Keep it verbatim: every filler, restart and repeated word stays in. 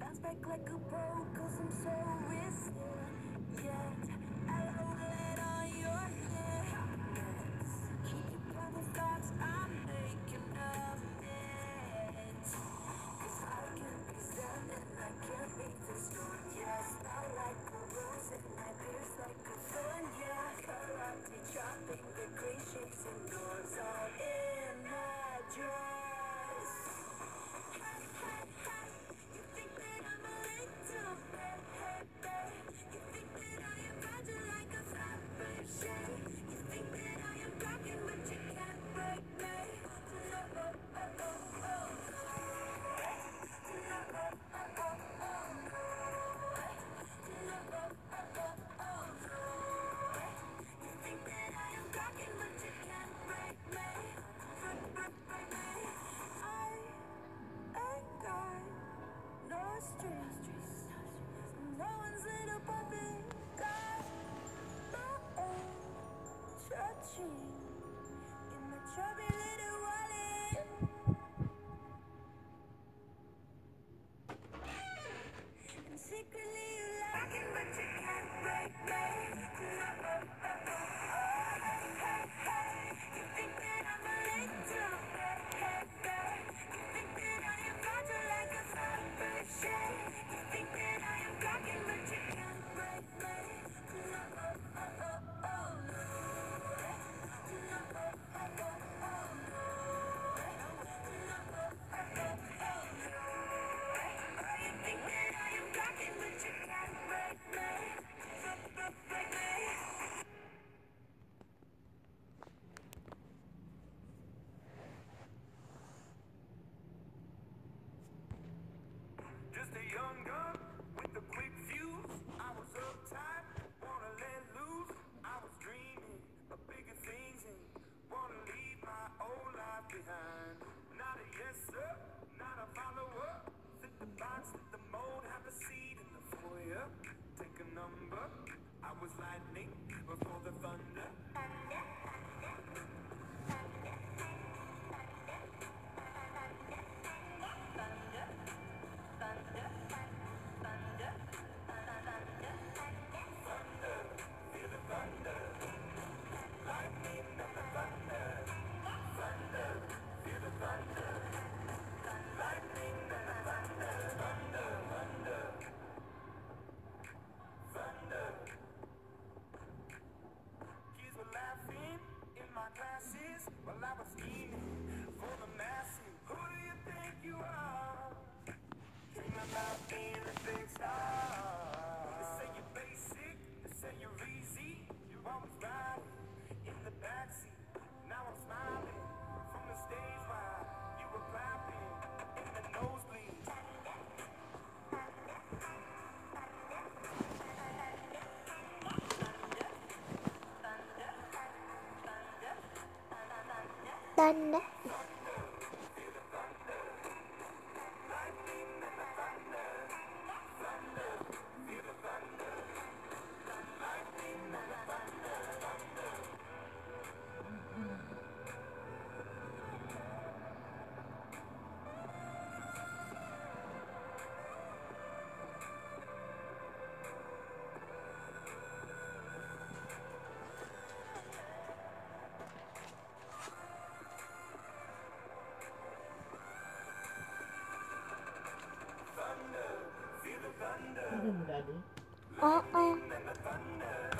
Bounce back like a pro, cause I'm so risky. Yeah, I will it on your hands. Keep your private thoughts, I'm making amends. Cause I can't be zen and I can't be the storm. Yeah, smell like a rose and my pierce like a thorn. Yeah, karate chopping the green shakes and doors all in my dress. Hey, hey, hey, you think that I'm a little bit, hey, babe. You think that I am fragile like a Fabergé. You think that I am cracking but you can't break me. No, oh, oh, oh, oh, no, oh, oh, oh, oh, no. No, oh, oh, oh, oh, no. You think that I am cracking but you can't break me. Break, break, break me. I ain't got no strings. No one's little puppet got my own touching in my chubby little wallet. And secretly you like it, but you can't break me. No, oh, oh, oh, oh, hey, hey, hey. You think that I'm a little bit, hey, babe. You think that I am fragile like a Fabergé. You think that I am cracking, but you can't break me. No, oh, oh, oh, oh, no. No, oh, oh, oh, oh, no. No, oh, oh, oh, oh, no. You think that I am cracking, but you can't break me. Break, break, break me. Just a young gun with a quick fuse. I was uptight, wanna let loose. I was dreaming of bigger things and wanna leave my old life behind. Not a yes sir, not a follower. Fit the box, fit the mold, have a seat in the foyer. Take a number. I was lightning before the thunder. Kids were laughing in my classes while I was scheming for the masses. Who do you think you are? Dream about being a big star. They say you're basic, they say you're easy. You're always riding in the backseat. Now I'm smiling from the stage while you were clapping in the nosebleed. Thunder. Thunder, feel the thunder. Uh-uh. And the thunder.